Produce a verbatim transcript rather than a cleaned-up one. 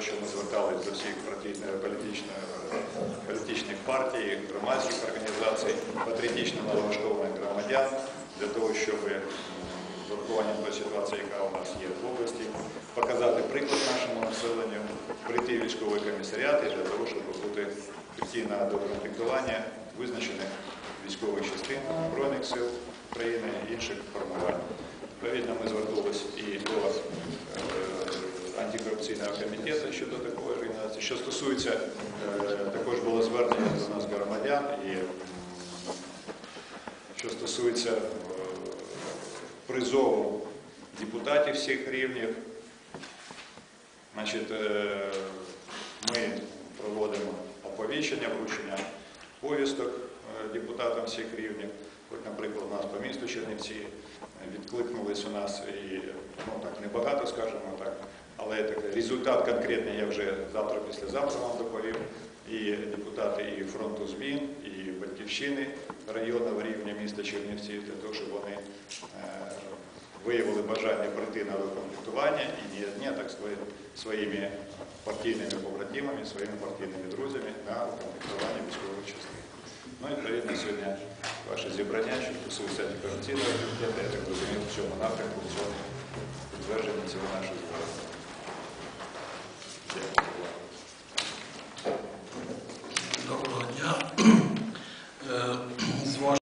що ми зверталися до всіх політичних, політичних партій, громадських організацій, патріотично налаштованих громадян, для того, щоб з урахуванням тої ситуації, яка у нас є в області, показати приклад нашому населенню, прийти в військовий комісаріат і для того, щоб бути, прийти на докомплектування визначених військових частин Збройних сил України і інших формувань. Відповідно, ми звернулися і до антикорупційного комітету щодо такої організації. Що стосується, також було звернення до нас громадян, і що стосується призову депутатів всіх рівнів, значить, ми проводимо оповіщення, вручення повісток депутатам всіх рівнів. От, наприклад, у нас по місту Чернівці відкликнулись у нас, і, ну так, небагато, скажімо так, але так, результат конкретний я вже завтра-післязавтра вам доповім. І депутати і фронту змін, і Батьківщини районного рівня міста Чернівці, для того, щоб вони е, виявили бажання прийти на докомплектування і не одні, а так своїми партійними побратимами, своїми партійними друзями на докомплектування військових частин. Ну і, відповідно, сьогодні ваше зібрання, що стосується антикорупційного комітету, я так розумію, в цьому напрямку, в цьому підтвердженні цього нашого звернення.